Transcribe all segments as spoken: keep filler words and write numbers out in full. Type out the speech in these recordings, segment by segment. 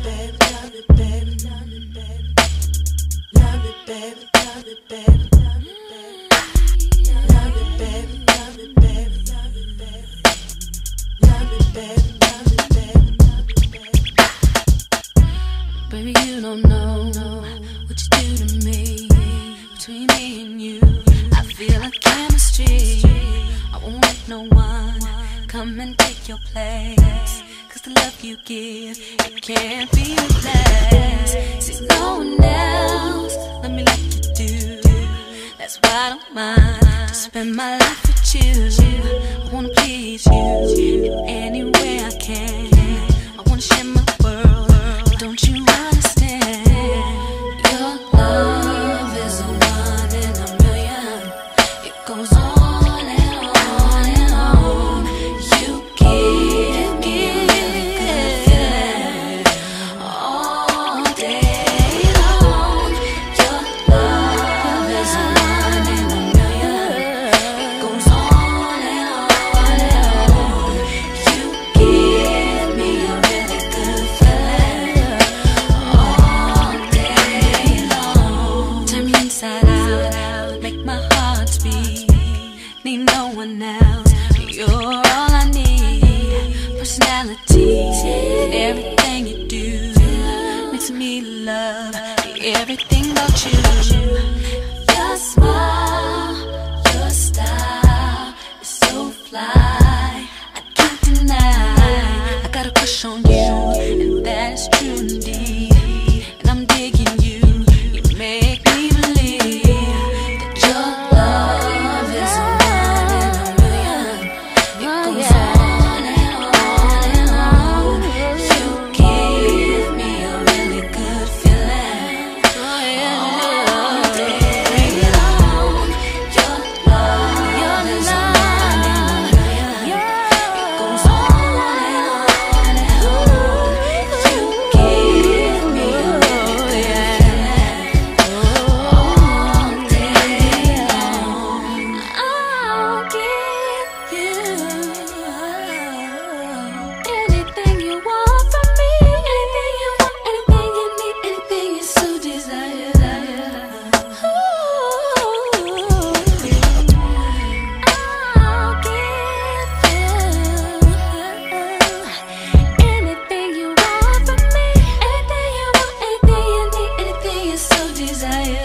Baby, you don't know what you do to me. Between me and you, I feel like chemistry. I won't let no one come and take your place, 'cause the love you give, it can't be replaced. See, no one else let me like you do. That's why I don't mind to spend my life with you. I wanna please you in any way I can. I wanna share my world. Don't you understand? Your love is a one in a million. It goes on and on and on. You give me a good feeling all day long. Your love is a one in a million. It goes on and on and on. You give me a really good feeling all day long. Turn me inside out, make my heart beat. Need no one else, you're all I need. Personality, everything you do makes me love everything about you. Your smile, your style is so fly, I can't deny. I got a crush on you, and that's true indeed. And I'm digging you, you make me believe that your love is a one in a million. It goes on and on and on. You give me a really good feeling all day long. Your love is a one in a million. It goes on and on and on. You give me a really good feeling all day long. I'll give you anything you want from me, anything you want, anything you need, anything you so desire. I'll give you anything you want from me, anything you want, anything you need, anything you so desire.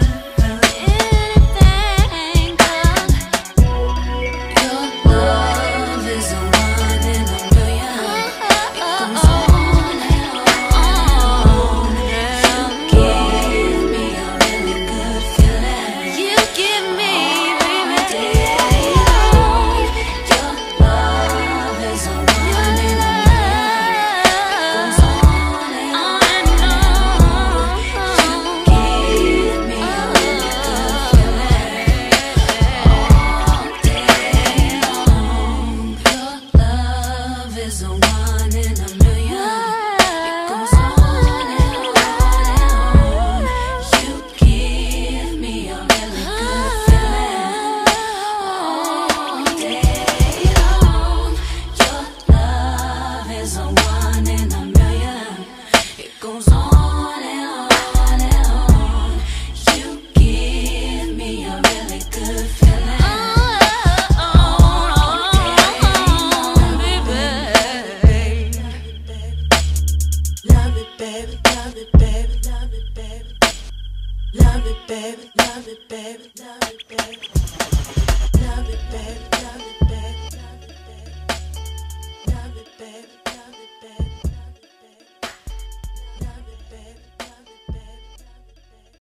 Anything, 'cause your love is a one in a million. It goes on and on. You give me a really good feeling. You give me all day long. Your love is a one in a million. It goes on and on. You give me a really good feeling all day long. Your love is a one in a million. It goes on and on and on. You give me a really good feeling all day long. Your love is a one in a million. It goes on and on and on. You give me a really good feeling all day long, baby. Love it, baby, love it, baby, love it, baby. Love it, baby, love it, baby, love it, baby. Love it, baby.